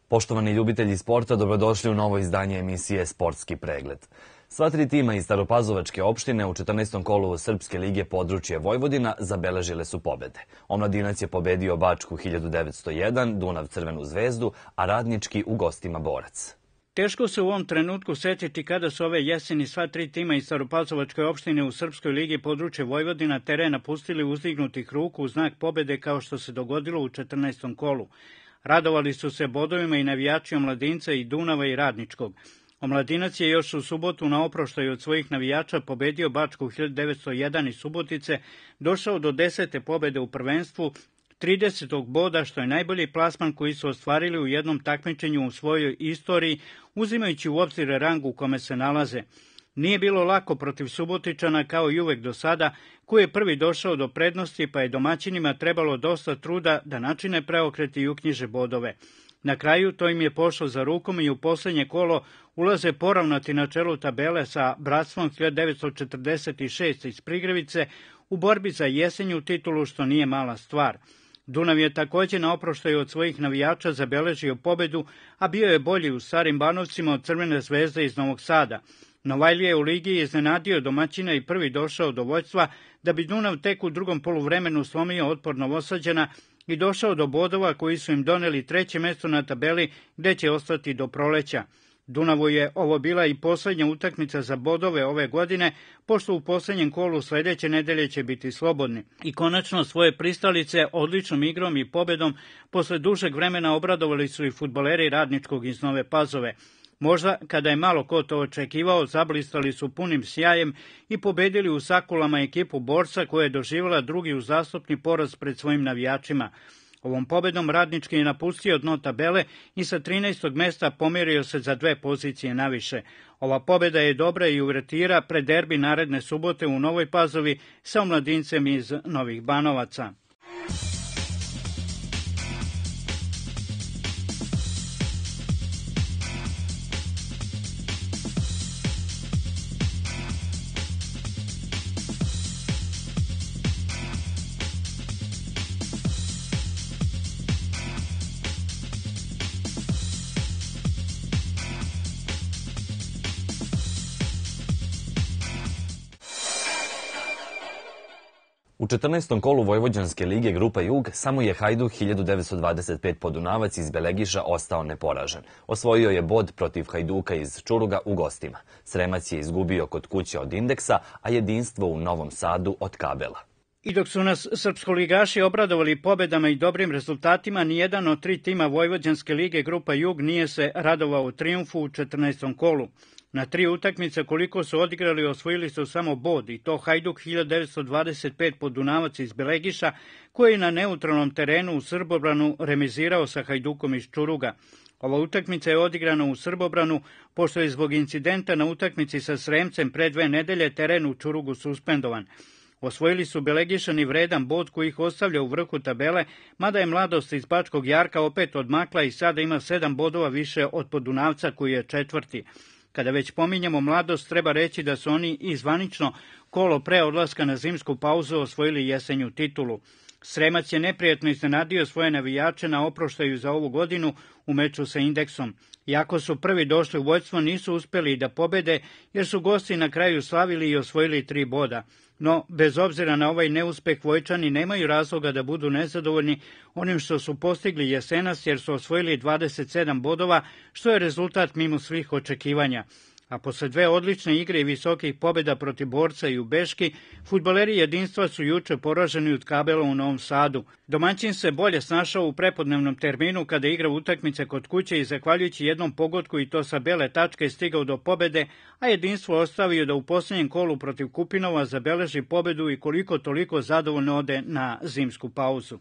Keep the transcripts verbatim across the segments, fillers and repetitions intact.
Poštovani ljubitelji sporta, dobrodošli u novo izdanje emisije Sportski pregled. Sva tri tima iz Staropazovačke opštine u četrnaestom kolu Srpske lige područje Vojvodina zabeležile su pobede. Omladinac je pobedio Bačku hiljadu devetsto jedan, Dunav Crvenu zvezdu, a Radnički u gostima Borac. Teško se u ovom trenutku setiti kada su ove jeseni sva tri tima iz Staropazovačke opštine u Srpskoj ligi područje Vojvodina teren napustili uzdignutih ruku u znak pobede kao što se dogodilo u četrnaestom kolu. Radovali su se bodovima i navijači Omladinca i Dunava i Radničkog. Omladinac je još u subotu na oproštaju od svojih navijača pobedio Bačku hiljadu devetsto jedan iz Subotice, došao do desete pobede u prvenstvu, tridesetog boda, što je najbolji plasman koji su ostvarili u jednom takmičenju u svojoj istoriji, uzimajući u obzir rang u kome se nalaze. Nije bilo lako protiv Subotičana kao i uvek do sada, koji je prvi došao do prednosti, pa je domaćinima trebalo dosta truda da načine preokret i uknjiže bodove. Na kraju to im je pošlo za rukom i u poslednje kolo ulaze poravnati na čelu tabele sa Bratstvom hiljadu devetsto četrdeset šest iz Prigrevice u borbi za jesenju titulu, što nije mala stvar. Dunav je takođe na oproštaju od svojih navijača zabeležio pobedu, a bio je bolji u Starim Banovcima od Crvene zvezde iz Novog Sada. Novajlije u ligi je iznenadio domaćina i prvi došao do vođstva, da bi Dunav tek u drugom poluvremenu slomio otpor Novosađana i došao do bodova koji su im doneli treće mesto na tabeli, gde će ostati do proleća. Dunavu je ovo bila i poslednja utakmica za bodove ove godine, pošto u poslednjem kolu sledeće nedelje će biti slobodni. I konačno svoje pristalice odličnom igrom i pobedom posle dužeg vremena obradovali su i fudbaleri Radničkog iz Nove Pazove. Možda, kada je malo ko to očekivao, zablistali su punim sjajem i pobedili u Sakulama ekipu Borca, koja je doživjela drugi uzastopni poraz pred svojim navijačima. Ovom pobedom Radnički je napustio dno tabele i sa trinaestog mesta pomerio se za dve pozicije naviše. Ova pobeda je dobra i uvretira pred derbi naredne subote u Novoj Pazovi sa Omladincem iz Novih Banovaca. U četrnaestom kolu Vojvođanske lige Grupa Jug samo je Hajduk hiljadu devetsto dvadeset pet Podunavac iz Belegiša ostao neporažen. Osvojio je bod protiv Hajduka iz Čuruga u gostima. Sremac je izgubio kod kuće od Indeksa, a Jedinstvo u Novom Sadu od Kabela. I dok su nas srpskoligaši obradovali pobedama i dobrim rezultatima, nijedan od tri tima Vojvođanske lige Grupa Jug nije se radovao trijumfu u četrnaestom kolu. Na tri utakmice koliko su odigrali osvojili su samo bod, i to Hajduk hiljadu devetsto dvadeset pet Podunavac iz Belegiša, koji je na neutralnom terenu u Srbobranu remizirao sa Hajdukom iz Čuruga. Ova utakmica je odigrana u Srbobranu, pošto je zbog incidenta na utakmici sa Sremcem pre dve nedelje teren u Čurugu suspendovan. Osvojili su Belegišani vredan bod koji ih ostavlja u vrhu tabele, mada je Mladost iz Bačkog Jarka opet odmakla i sada ima sedam bodova više od Podunavca koji je četvrti. Kada već pominjamo Mladost, treba reći da su oni i zvanično kolo pre odlaska na zimsku pauzu osvojili jesenju titulu. Sremac je neprijatno iznenadio svoje navijače na oproštaju za ovu godinu u meču sa Indeksom. Iako su prvi došli u vođstvo, nisu uspeli da pobede, jer su gosti na kraju slavili i osvojili tri boda. No, bez obzira na ovaj neuspeh, Vojčani nemaju razloga da budu nezadovoljni onim što su postigli jesenas, jer su osvojili dvadeset sedam bodova, što je rezultat mimo svih očekivanja. A posle dve odlične igre i visokih pobjeda protiv Borca i u Beški, fudbaleri Jedinstva su juče poraženi od Kabela u Novom Sadu. Domaćin se bolje snašao u prepodnevnom terminu kada igra utakmice kod kuće i zahvaljujući jednom pogodku i to sa bele tačke stigao do pobjede, a Jedinstvo ostavio da u posljednjem kolu protiv Kupinova zabeleži pobjedu i koliko toliko zadovoljno ode na zimsku pauzu.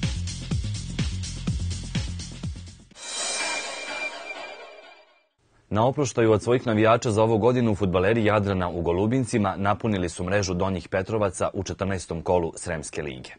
Na Na oproštaju od svojih navijača za ovu godinu fudbaleri Jadrana u Golubincima napunili su mrežu Donjih Petrovaca u četrnaestom kolu Sremske lige.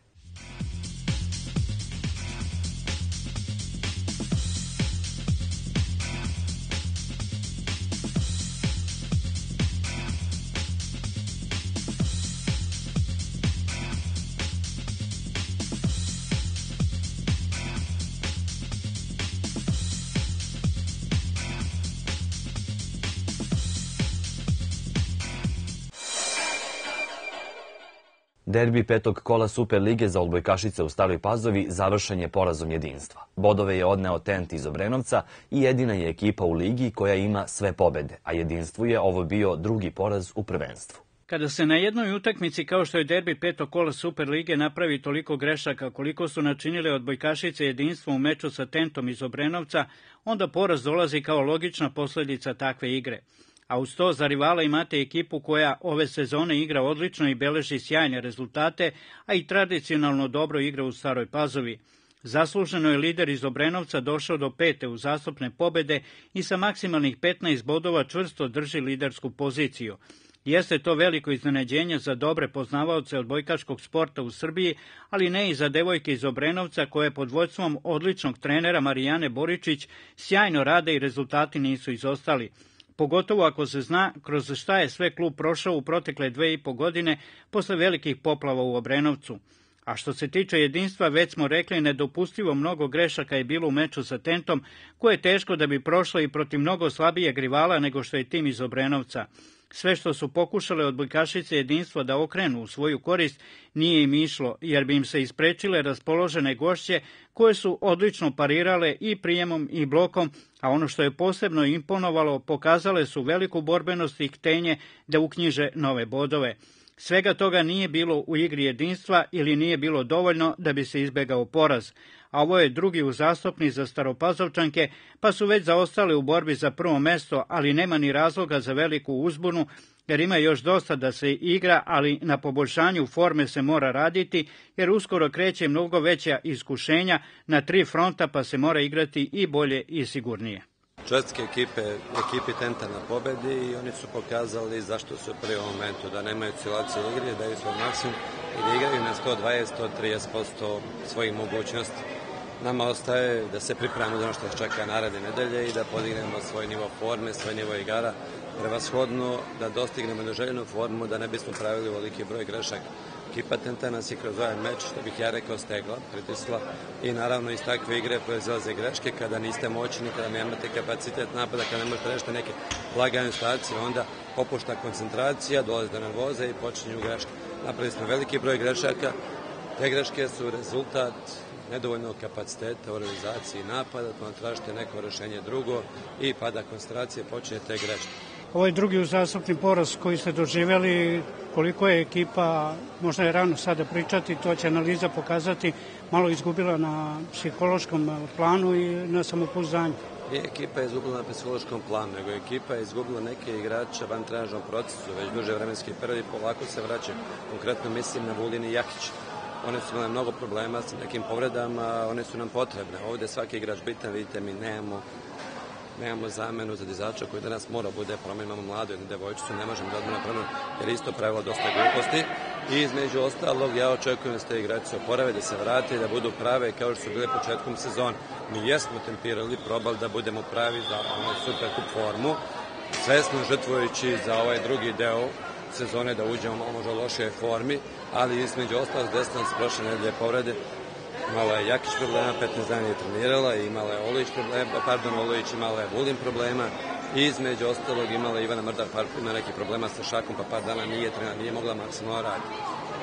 Derbi petog kola Super lige za odbojkašice u Staroj Pazovi završen je porazom Jedinstva. Bodove je odneo Tent iz Obrenovca i jedina je ekipa u ligi koja ima sve pobede, a Jedinstvu je ovo bio drugi poraz u prvenstvu. Kada se na jednoj utakmici kao što je derbi petog kola Super lige napravi toliko grešaka koliko su načinile odbojkašice Jedinstva u meču sa Tentom iz Obrenovca, onda poraz dolazi kao logična posledica takve igre. A uz to za rivala imate ekipu koja ove sezone igra odlično i beleži sjajne rezultate, a i tradicionalno dobro igra u Staroj Pazovi. Zasluženo je lider iz Obrenovca došao do pete uzastopne pobede i sa maksimalnih petnaest bodova čvrsto drži lidersku poziciju. Jeste to veliko iznenađenje za dobre poznavaoce odbojkaškog sporta u Srbiji, ali ne i za devojke iz Obrenovca koje pod vođstvom odličnog trenera Marijane Boričić sjajno rade i rezultati nisu izostali. Pogotovo ako se zna kroz šta je sve klub prošao u protekle dve i po godine posle velikih poplava u Obrenovcu. A što se tiče Jedinstva, već smo rekli, nedopustivo mnogo grešaka je bilo u meču sa Tentom, koje je teško da bi prošlo i protiv mnogo slabijeg rivala nego što je tim iz Obrenovca. Sve što su pokušale odbojkašice Jedinstva da okrenu u svoju korist nije im išlo, jer bi im se isprečile raspoložene gošće koje su odlično parirale i prijemom i blokom, a ono što je posebno imponovalo, pokazale su veliku borbenost i htenje da uknjiže nove bodove. Svega toga nije bilo u igri Jedinstva ili nije bilo dovoljno da bi se izbegao poraz, a ovo je drugi uzastopni za Staropazovčanke, pa su već zaostale u borbi za prvo mesto, ali nema ni razloga za veliku uzbunu, jer ima još dosta da se igra, ali na poboljšanju forme se mora raditi, jer uskoro kreće mnogo veća iskušenja na tri fronta, pa se mora igrati i bolje i sigurnije. Čestitke ekipe, ekipi Tenta na pobedi i oni su pokazali zašto su u prvom momentu, da nemaju oscilacije u igri, da daju svoj maksimum i da igraju na sto dvadeset do sto trideset posto svojih mogućnosti. Nama ostaje da se pripremimo za ono što nas čeka naredne nedelje i da podignemo svoj nivo forme, svoj nivo igara, prevashodno da dostignemo neželjenu formu, da ne bismo pravili veliki broj grešaka. Ekipa Tenta nas je kroz ovaj meč, što bih ja rekao, stegla, pritisla i naravno iz takve igre proizlaze greške kada niste moćni, kada nemate kapacitet napada, kada ne možete rešiti neke lagane situacije, onda popušta koncentracija, dolazi do nervoze i počinju greške. Napravili smo veliki broj grešaka, te greške su rezultat nedovoljnog kapaciteta u realizaciji napada, to tražite neko rešenje drugo i pada koncentracije, počinje te greške. Ovo je drugi uzastopni poraz koji ste doživjeli. Koliko je ekipa, možda je rano sada pričati, to će analiza pokazati, malo izgubila na psihološkom planu i na samopouzdanju. Nije ekipa je izgubila na psihološkom planu, nego ekipa je izgubila neke igrače van trenažnom procesu, već duže vremenski period i polako se vraća. Konkretno mislim na Vulin i Jakić. One su imale mnogo problema sa nekim povredama, one su nam potrebne. Ovde svaki igrač bitan, vidite mi, nemamo nemamo zamenu za dizača koji danas mora bude promen, imamo mladu jednu devojčicu, ne možemo da odmah na promen, jer isto pravilo dosta gluposti. I između ostalog, ja očekujem da se te igrače oporave, da se vrate, da budu prave kao što su bile početkom sezona. Mi jesmo tempirali, probali da budemo pravi za ono super kup formu, svesno žrtvujući za ovaj drugi deo sezone da uđemo u možda lošoj formi, ali između ostalog desna s prošle nedelje povrede. Imala je Jakić problema, petnaest dana je trenirala, imala je Olojić problema, pardon, Olojić imala je Vulin problema i između ostalog imala je Ivana Mrdar, ima neki problema sa šakom, pa par dana nije trenirala, nije mogla maksimalno raditi.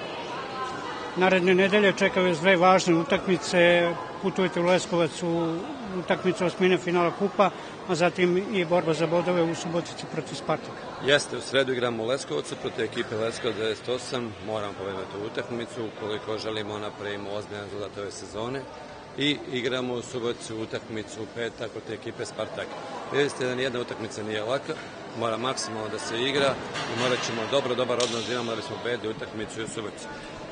Naredne nedelje čekaju dve važne utakmice, putujete u Leskovac u utakmicu osmine finala kupa, a zatim i borba za bodove u Subotici protiv Spartaka. Jeste, u sredu igramo u Leskovcu protiv ekipe Leskovac devedeset osam, moramo pobediti tu utakmicu ukoliko želimo napravimo ozbiljan rezultat ove sezone i igramo u Subotici utakmicu u petak protiv ekipe Spartaka. Vidite da nijedna utakmica nije laka, mora maksimalno da se igra i morat ćemo dobro, dobar odnos da imamo da bismo pobedili utakmicu u Subotici.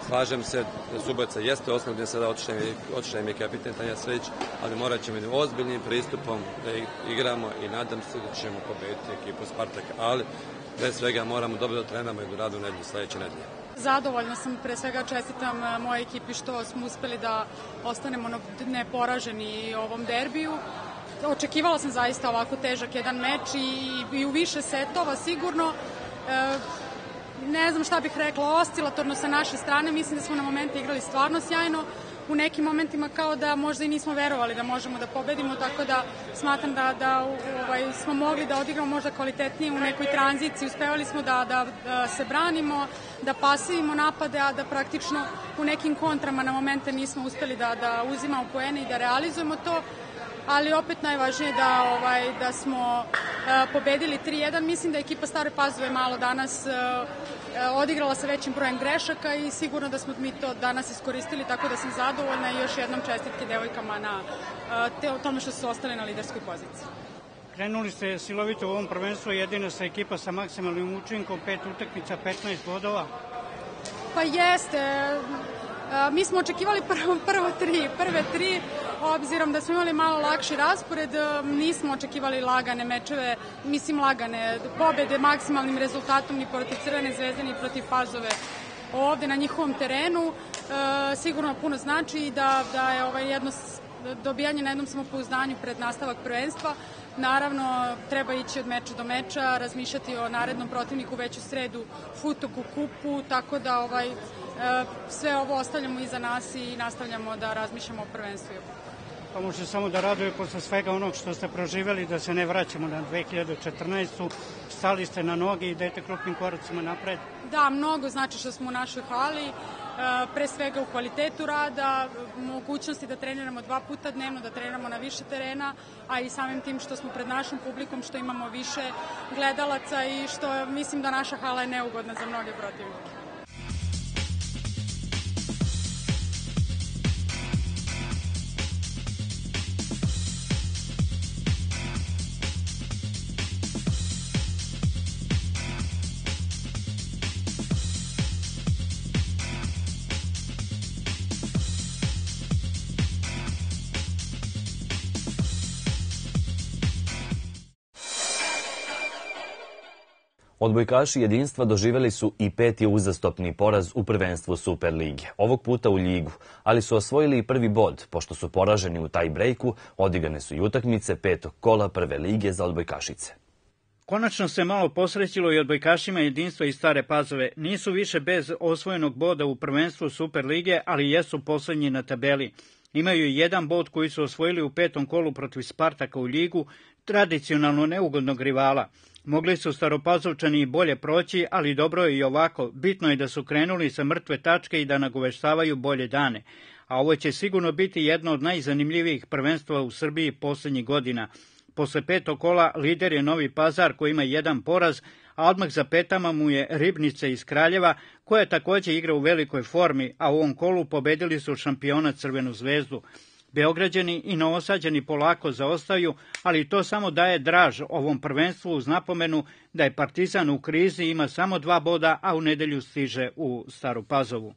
Slažem se da Subotica jeste osnov gdje sada otišao im je kapitan Tanja Sredić, ali morat ćemo jednim ozbiljnim pristupom da igramo i nadam se da ćemo pobediti ekipu Spartaka, ali pre svega moramo dobro da trenamo i da radu nedelju sledeće nedelje. Zadovoljna sam, pre svega čestitam mojoj ekipi što smo uspeli da ostanemo neporaženi u ovom derbiju. Očekivala sam zaista ovako težak jedan meč i, i u više setova sigurno. E, ne znam šta bih rekla, oscilatorno sa naše strane, mislim da smo na momente igrali stvarno sjajno, u nekim momentima kao da možda i nismo verovali da možemo da pobedimo, tako da smatram da, da ovaj, smo mogli da odigramo možda kvalitetnije u nekoj tranziciji, uspevali smo da, da, da se branimo, da pasivimo napade, a da praktično u nekim kontrama na momente nismo uspeli da, da uzimamo poene i da realizujemo to, ali opet najvažnije da, ovaj, da smo uh, pobedili tri jedan. Mislim da je ekipa Stare Pazove malo danas uh, odigrala sa većim brojem grešaka i sigurno da smo mi to danas iskoristili, tako da sam zadovoljna i još jednom čestitke devojkama na uh, te, o tome što su ostale na liderskoj poziciji. Krenuli ste silovito u ovom prvenstvu, jedina sa ekipa sa maksimalnim učinkom, pet utakmica, petnaest bodova. Pa jeste. Mi smo očekivali prvo, prvo tri, prve tri, obzirom da smo imali malo lakši raspored, nismo očekivali lagane mečeve, mislim lagane pobede maksimalnim rezultatom ni protiv Crvene zvezde ni protiv Pazove ovde na njihovom terenu. E, sigurno puno znači i da, da je ovaj jedno dobijanje na jednom samopouzdanju pred nastavak prvenstva. Naravno, treba ići od meča do meča, razmišljati o narednom protivniku već u sredu Futogu kupu, tako da ovaj, sve ovo ostavljamo iza nas i nastavljamo da razmišljamo o prvenstvu. Pa može samo da raduje posle svega onog što ste proživeli, da se ne vraćamo na dve hiljade četrnaestu. Stali ste na noge i idete krupnim koracima napred. Da, mnogo znači što smo u našoj hali, pre svega u kvalitetu rada, mogućnosti da treniramo dva puta dnevno, da treniramo na više terena, a i samim tim što smo pred našom publikom, što imamo više gledalaca i što mislim da naša hala je neugodna za mnoge protivnike. Odbojkaši jedinstva doživjeli su i peti uzastopni poraz u prvenstvu Superlige, ovog puta u ligu, ali su osvojili i prvi bod, pošto su poraženi u taj brejku, odigrane su i utakmice petog kola prve lige za odbojkašice. Konačno se malo posrećilo i odbojkašima jedinstva iz Stare Pazove. Nisu više bez osvojenog boda u prvenstvu Superlige, ali jesu poslednji na tabeli. Imaju jedan bod koji su osvojili u petom kolu protiv Spartaka u ligu, tradicionalno neugodnog rivala. Mogli su Staropazovčani i bolje proći, ali dobro je i ovako. Bitno je da su krenuli sa mrtve tačke i da nagoveštavaju bolje dane. A ovo će sigurno biti jedno od najzanimljivijih prvenstva u Srbiji poslednjih godina. Posle petog kola lider je Novi Pazar koji ima jedan poraz, a odmah za petama mu je Ribnica iz Kraljeva, koja takođe igra u velikoj formi, a u ovom kolu pobedili su šampiona Crvenu zvezdu. Beograđani i Novosađani polako zaostaju, ali to samo daje draž ovom prvenstvu uz napomenu da je Partizan u krizi, ima samo dva boda, a u nedelju stiže u Staru Pazovu.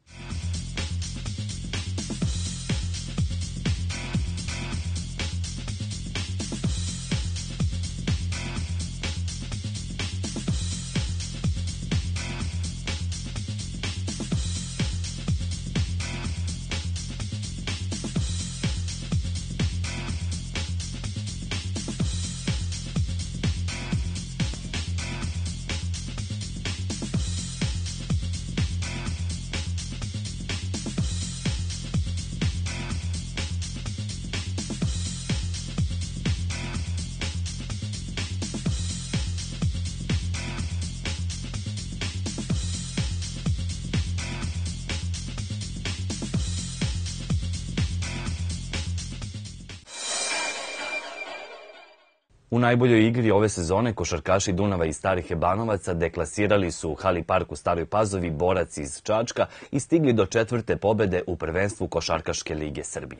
U najboljoj igri ove sezone košarkaši Dunava i Starih Ebanovaca deklasirali su u Hali Park u Staroj Pazovi Borac iz Čačka i stigli do četvrte pobede u prvenstvu Košarkaške lige Srbije.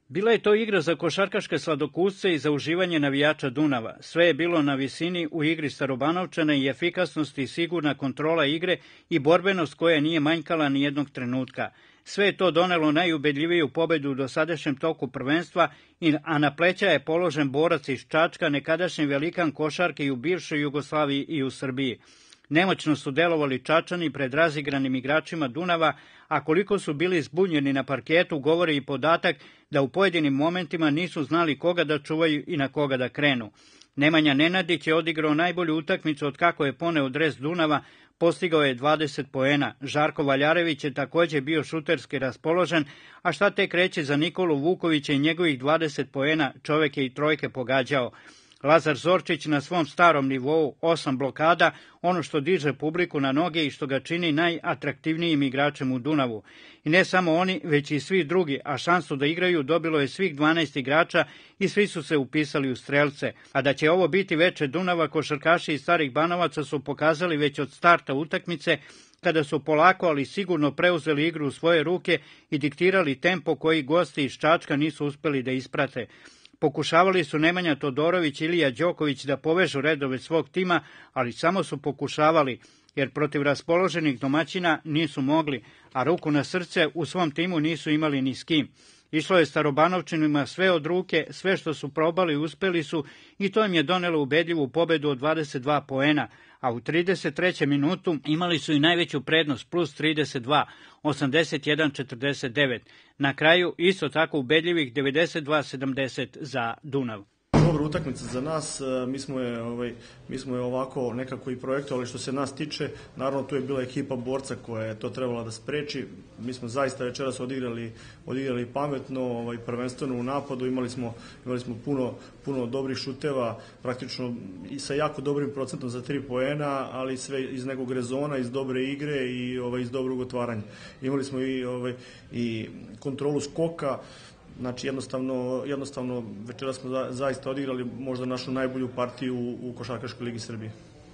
Bila je to igra za košarkaške sladokusce i za uživanje navijača Dunava. Sve je bilo na visini u igri Starobanovčana i efikasnost i sigurna kontrola igre i borbenost koja nije manjkala ni jednog trenutka. Sve je to donelo najubedljiviju pobedu u dosadašnjem toku prvenstva, a na pleća je položen borac iz Čačka, nekadašnji velikan košarke i u bivšoj Jugoslaviji i u Srbiji. Nemoćno su delovali Čačani pred razigranim igračima Dunava, a koliko su bili zbunjeni na parketu govori i podatak da u pojedinim momentima nisu znali koga da čuvaju i na koga da krenu. Nemanja Nenadić je odigrao najbolju utakmicu od kako je poneo dres Dunava, postigao je dvadeset poena. Žarko Valjarević je takođe bio šuterski raspoložen, a šta tek reći za Nikolu Vukovića i njegovih dvadeset poena, čovek je i trojke pogađao. Lazar Zorčić na svom starom nivou, osam blokada, ono što diže publiku na noge i što ga čini najatraktivnijim igračem u Dunavu. I ne samo oni, već i svi drugi, a šansu da igraju dobilo je svih dvanaest igrača i svi su se upisali u strelce. A da će ovo biti veče Dunava, košarkaši iz Starih Banovaca su pokazali već od starta utakmice, kada su polako, ali sigurno preuzeli igru u svoje ruke i diktirali tempo koji gosti iz Čačka nisu uspeli da isprate. Pokušavali su Nemanja Todorović i Ilija Đoković da povežu redove svog tima, ali samo su pokušavali, jer protiv raspoloženih domaćina nisu mogli, a ruku na srce u svom timu nisu imali ni s kim. Išlo je Starobanovčanima sve od ruke, sve što su probali uspeli su i to im je donelo ubedljivu pobedu od dvadeset dva poena, a u trideset trećem minutu imali su i najveću prednost, plus trideset dva, osamdeset jedan četrdeset devet. Na kraju isto tako ubedljivih devedeset dva sedamdeset za Dunav. Dobra utakmica za nas, mi smo je, ovaj, mi smo je ovako nekako i projektovali što se nas tiče. Naravno, tu je bila ekipa borca koja je to trebala da spreči. Mi smo zaista večeras odigrali, odigrali pametno, ovaj, prvenstveno u napadu. Imali smo, imali smo puno, puno dobrih šuteva, praktično i sa jako dobrim procentom za tri poena, ali sve iz nekog rezona, iz dobre igre i ovaj, iz dobrog otvaranja. Imali smo i, ovaj, i kontrolu skoka. Znači, jednostavno, jednostavno večera smo za, zaista odigrali možda našu najbolju partiju u, u Košarkaškoj ligi Srbije.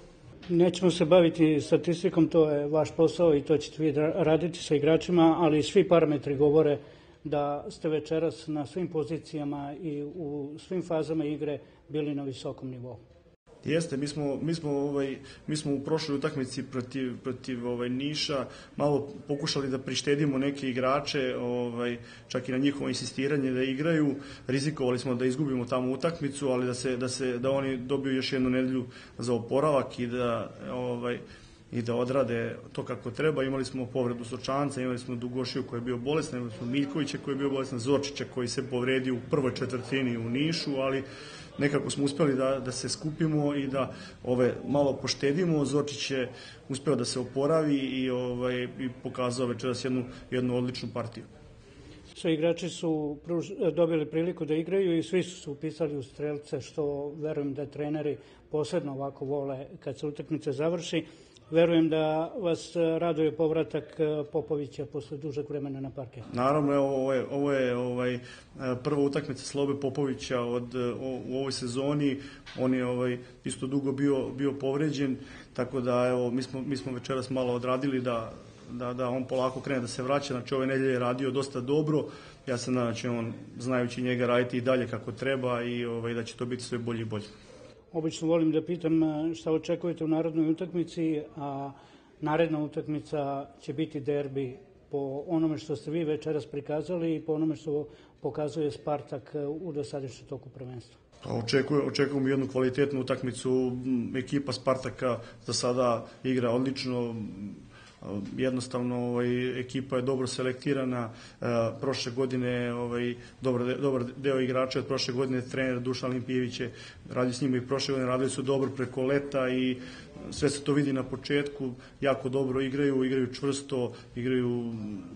Nećemo se baviti statistikom, to je vaš posao i to ćete vi raditi sa igračima, ali svi parametri govore da ste večeras na svim pozicijama i u svim fazama igre bili na visokom nivou. Jeste, mi smo, mi smo, ovaj, mi smo u prošloj utakmici protiv, protiv ovaj, Niša malo pokušali da prištedimo neke igrače, ovaj, čak i na njihovo insistiranje da igraju. Rizikovali smo da izgubimo tamo utakmicu, ali da, se, da, se, da oni dobiju još jednu nedelju za oporavak i da, ovaj, i da odrade to kako treba. Imali smo povredu Sočanca, imali smo Dugošiju koji je bio bolestan, imali smo Miljkovića koji je bio bolestan, Zorčića koji se povredio u prvoj četvrtini u Nišu, ali nekako smo uspeli da, da se skupimo i da ove malo poštedimo. Zorčić je uspeo da se oporavi i, ovaj, i pokazao večeras jednu, jednu odličnu partiju. Svi igrači su pruž, dobili priliku da igraju i svi su se upisali u strelce, što verujem da treneri posebno ovako vole kad se utakmica završi. Verujem da vas raduje povratak Popovića posle dužeg vremena na parket. Naravno, evo, ovo je, ovo je ovaj, prva utakmica Slobe Popovića od, o, u ovoj sezoni. On je ovaj, isto dugo bio, bio povređen, tako da evo, mi, smo, mi smo večeras malo odradili da, da, da on polako krene da se vraća. Znači, ove nedelje je radio dosta dobro. Ja se nadam da će on, znajući njega, raditi i dalje kako treba i ovaj, da će to biti sve bolje i bolje. Obično volim da pitam šta očekujete u narednoj utakmici, a naredna utakmica će biti derbi po onome što ste vi večeras prikazali i po onome što pokazuje Spartak u dosadašnjem toku prvenstva. Očekujem, očekujem jednu kvalitetnu utakmicu. Ekipa Spartaka za sada igra odlično. Jednostavno ovaj, ekipa je dobro selektirana, e, prošle godine ovaj, dobar, dobar deo igrača od prošle godine trener Dušan Limpijević je radio s njima i prošle godine, radili su dobro preko leta i sve se to vidi na početku, jako dobro igraju, igraju čvrsto, igraju,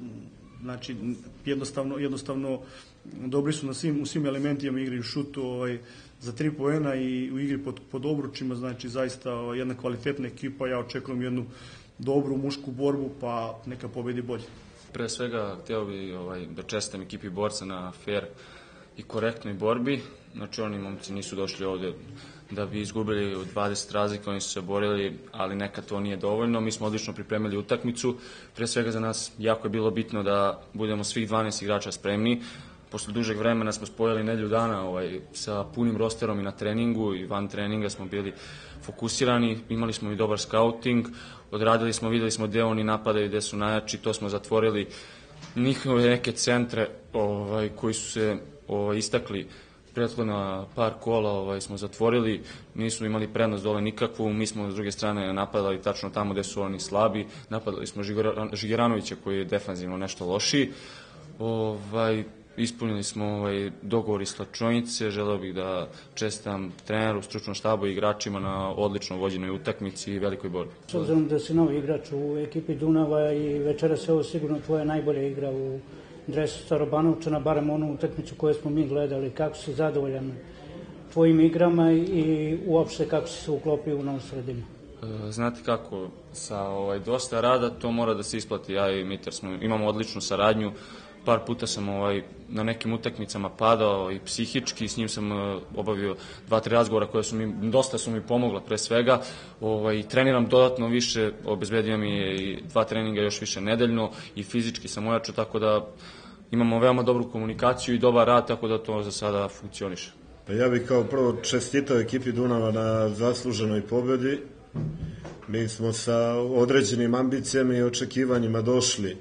znači jednostavno, jednostavno dobri su na svim, u svim elementima, igraju šutu ovaj, za tri poena i u igri pod, pod obručima, znači zaista ovaj, jedna kvalitetna ekipa, ja očekujem jednu dobru mušku borbu, pa neka pobedi bolje. Pre svega, hteo bi ovaj, da čestitam ekipi borca na fair i korektnoj borbi. Znači, oni momci nisu došli ovde da bi izgubili od dvadeset razlika, oni su se borili, ali nekad to nije dovoljno. Mi smo odlično pripremili utakmicu. Pre svega za nas jako je bilo bitno da budemo svih dvanaest igrača spremni. posle dužeg vremena smo spojili nedelju dana ovaj, sa punim rosterom i na treningu i van treninga smo bili fokusirani, imali smo i dobar scouting, odradili smo, videli smo gde oni napadaju, gde su najjači, to smo zatvorili njihove neke centre ovaj, koji su se ovaj, istakli prethodna par kola ovaj, smo zatvorili, nismo imali prednost dole nikakvu, mi smo s druge strane napadali tačno tamo gde su oni slabi, napadali smo Žigeranovića koji je defanzivno nešto lošiji, ovaj, ispunili smo ovaj, dogovor iz slačionice, želeo bih da čestitam treneru, stručnom štabu i igračima na odlično vođenoj utakmici i velikoj borbi. S obzirom da si novi igrač u ekipi Dunava i večera se ovo sigurno tvoja najbolja igra u dresu Starobanovčana, barem onu utakmicu koju smo mi gledali, kako si zadovoljan tvojim igrama i uopšte kako si se uklopio u novu sredinu? Znate kako, sa ovaj, dosta rada to mora da se isplati. Ja i Mitar smo, imamo odličnu saradnju. Par puta sam ovaj, na nekim utakmicama padao i psihički, s njim sam uh, obavio dva, tri razgovora koje su mi, dosta su mi pomogla pre svega. Ovaj, treniram dodatno više, obezbedio mi je i dva treninga još više nedeljno i fizički sam ojačao, tako da imamo veoma dobru komunikaciju i dobar rad, tako da to za sada funkcioniše. Pa ja bih kao prvo čestitao ekipi Dunava na zasluženoj pobedi. Mi smo sa određenim ambicijama i očekivanjima došli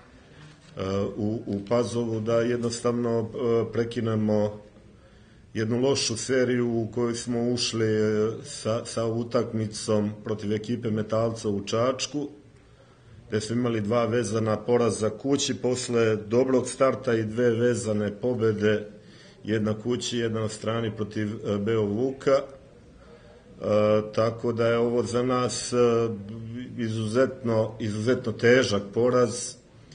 U, u Pazovu da jednostavno prekinemo jednu lošu seriju u kojoj smo ušli sa, sa utakmicom protiv ekipe Metalca u Čačku, gde smo imali dva vezana poraza kući posle dobrog starta i dve vezane pobede, jedna kući, jedna na strani protiv Beovuka. E, tako da je ovo za nas izuzetno, izuzetno težak poraz,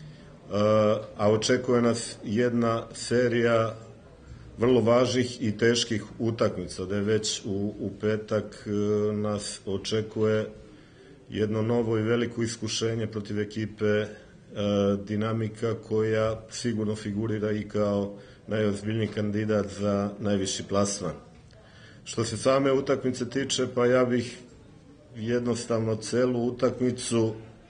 a očekuje nas jedna serija vrlo važnih i teških utakmica, da je već u, u petak nas očekuje jedno novo i veliko iskušenje protiv ekipe e, Dinamika, koja sigurno figurira i kao najozbiljniji kandidat za najviši plasman. Što se same utakmice tiče, pa ja bih jednostavno celu utakmicu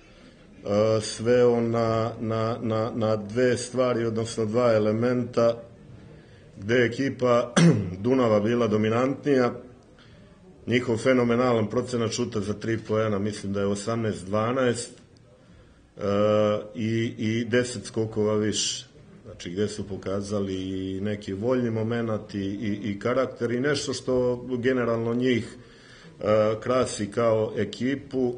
sveo na, na, na, na dve stvari, odnosno dva elementa, gde je ekipa Dunava bila dominantnija. Njihov fenomenalan procenat šuta za tri poena, mislim da je osamnaest dvanaest, e, i, i deset skokova više. Znači, gde su pokazali i neki voljni moment i, i, i karakter i nešto što generalno njih e, krasi kao ekipu,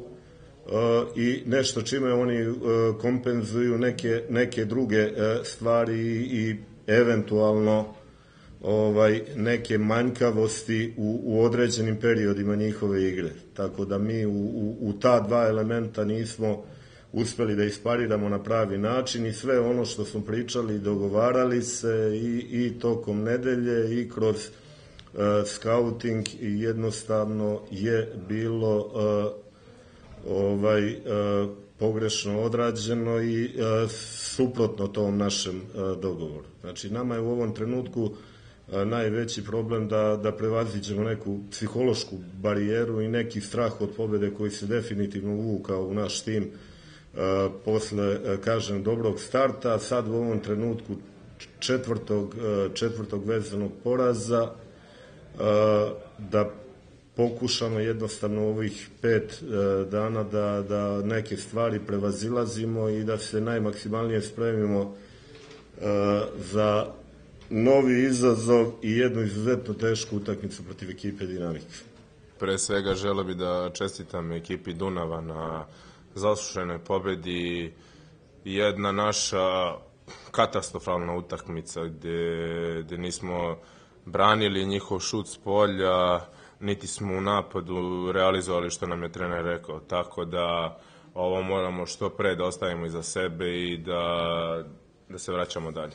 i nešto čime oni kompenzuju neke, neke druge stvari i eventualno ovaj, neke manjkavosti u, u određenim periodima njihove igre. Tako da mi u, u, u ta dva elementa nismo uspeli da ispariramo na pravi način i sve ono što smo pričali i dogovarali se i, i tokom nedelje i kroz uh, scouting i jednostavno je bilo uh, ovaj e, pogrešno odrađeno i e, suprotno tom našem e, dogovoru. Znači, nama je u ovom trenutku e, najveći problem da, da prevaziđemo neku psihološku barijeru i neki strah od pobede koji se definitivno uvukao u naš tim e, posle, e, kažem, dobrog starta, sad u ovom trenutku četvrtog, e, četvrtog vezanog poraza, e, da pokušamo jednostavno ovih pet e, dana da, da neke stvari prevazilazimo i da se najmaksimalnije spremimo e, za novi izazov i jednu izuzetno tešku utakmicu protiv ekipe Dinamika. Pre svega želeo bi da čestitam ekipi Dunava na zasluženoj pobedi. Jedna naša katastrofalna utakmica gde, gde nismo branili njihov šut s polja, niti smo u napadu realizovali što nam je trener rekao, tako da ovo moramo što pre da ostavimo iza sebe i da, da se vraćamo dalje.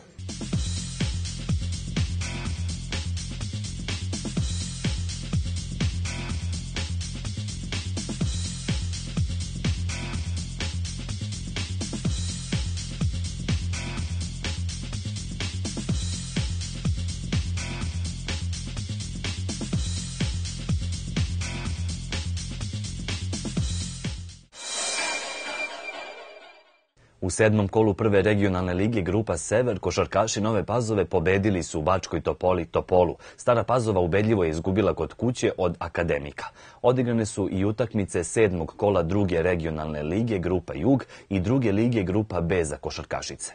U sedmom kolu prve regionalne lige Grupa Sever košarkaši Nove Pazove pobedili su u Bačkoj Topoli Topolu. Stara Pazova ubedljivo je izgubila kod kuće od Akademika. Odigrane su i utakmice sedmog kola druge regionalne lige Grupa Jug i druge lige Grupa B za košarkašice.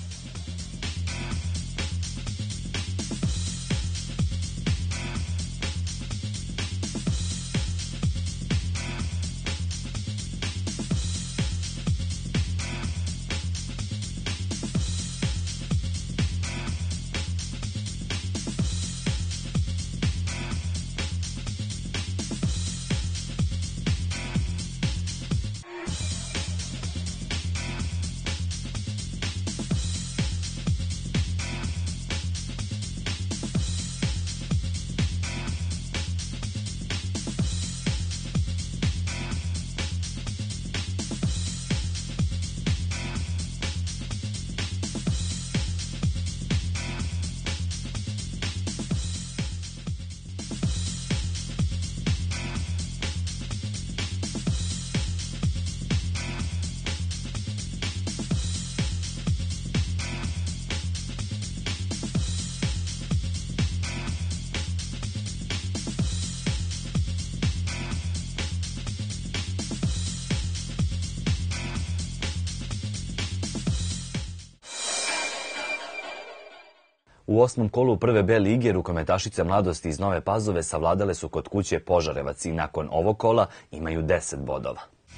U osmom kolu prve B lige rukometašice Mladosti iz Nove Pazove savladale su kod kuće Požarevac i nakon ovog kola imaju deset bodova.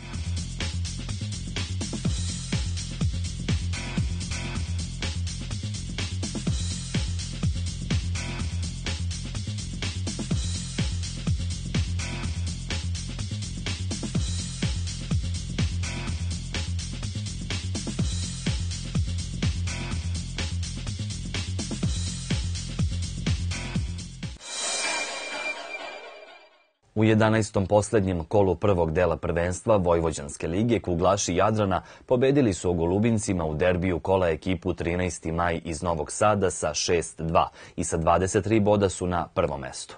U jedanaestom posljednjem kolu prvog dela prvenstva Vojvođanske lige kuglaši Jadrana pobedili su u Golubincima u derbiju kola ekipu trinaesti maj iz Novog Sada sa šest dva i sa dvadeset tri boda su na prvom mestu.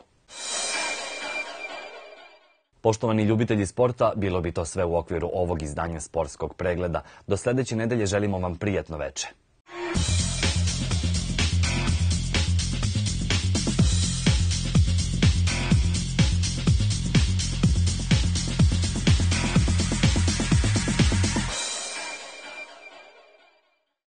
Poštovani ljubitelji sporta, bilo bi to sve u okviru ovog izdanja sportskog pregleda. Do sljedeće nedelje želimo vam prijatno veče.